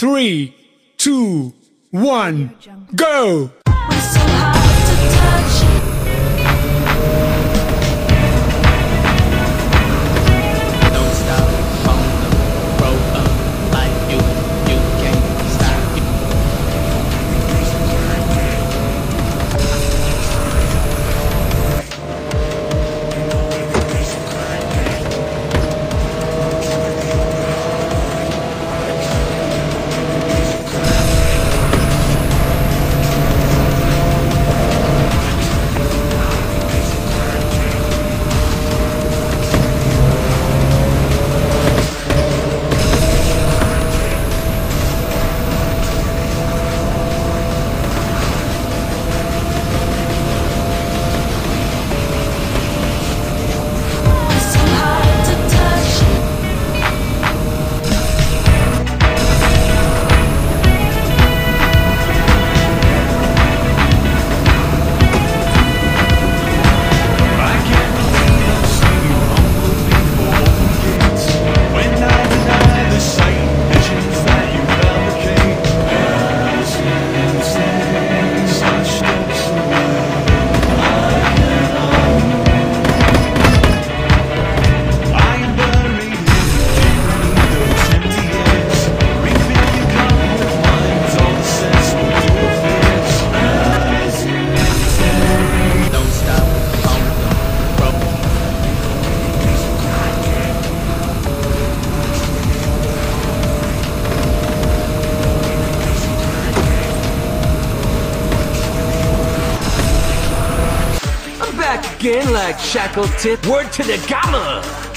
3, 2, 1, go! We're so hard to touch. Don't stop, hold up, grow up like you can't stop. We're so hard to touch. I can't believe I've seen you humble before open gates. When I deny the sight, visions that you fabricate. As you say, such steps away, I am buried in those empty years. Refill your cup with wines, all the sensible fears. As you say. Don't stop, hold up, grow up. I'm back again like shackled tip. Word to the gala.